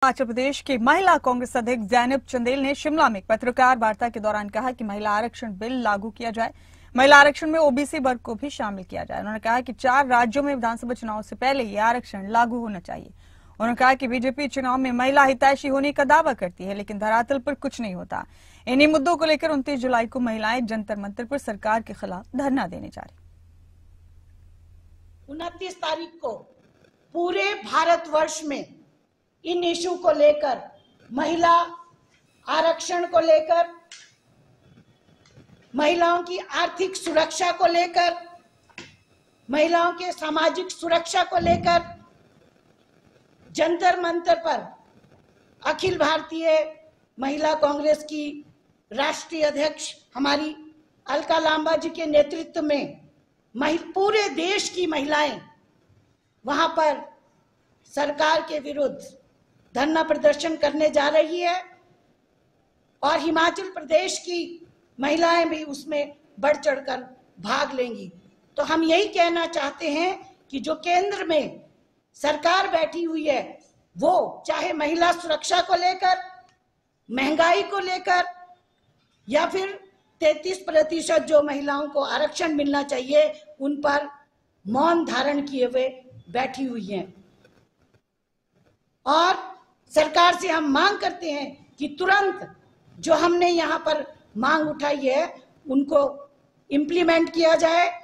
हिमाचल प्रदेश की महिला कांग्रेस अध्यक्ष जैनब चंदेल ने शिमला में पत्रकार वार्ता के दौरान कहा कि महिला आरक्षण बिल लागू किया जाए। महिला आरक्षण में ओबीसी वर्ग को भी शामिल किया जाए। उन्होंने कहा कि 4 राज्यों में विधानसभा चुनाव से पहले ये आरक्षण लागू होना चाहिए। उन्होंने कहा कि बीजेपी चुनाव में महिला हितैषी होने का दावा करती है, लेकिन धरातल पर कुछ नहीं होता। इन्हीं मुद्दों को लेकर 29 जुलाई को महिलाएं जंतर मंतर पर सरकार के खिलाफ धरना देने जा रही। 29 तारीख को पूरे भारतवर्ष में इन इशू को लेकर, महिला आरक्षण को लेकर, महिलाओं की आर्थिक सुरक्षा को लेकर, महिलाओं के सामाजिक सुरक्षा को लेकर जंतर मंतर पर अखिल भारतीय महिला कांग्रेस की राष्ट्रीय अध्यक्ष हमारी अलका लांबा जी के नेतृत्व में पूरे देश की महिलाएं वहां पर सरकार के विरुद्ध धरना प्रदर्शन करने जा रही है और हिमाचल प्रदेश की महिलाएं भी उसमें बढ़ चढ़कर भाग लेंगी। तो हम यही कहना चाहते हैं कि जो केंद्र में सरकार बैठी हुई है, वो चाहे महिला सुरक्षा को लेकर, महंगाई को लेकर, या फिर 33% जो महिलाओं को आरक्षण मिलना चाहिए, उन पर मौन धारण किए हुए बैठी हुई हैं। और सरकार से हम मांग करते हैं कि तुरंत जो हमने यहाँ पर मांग उठाई है उनको इम्प्लीमेंट किया जाए।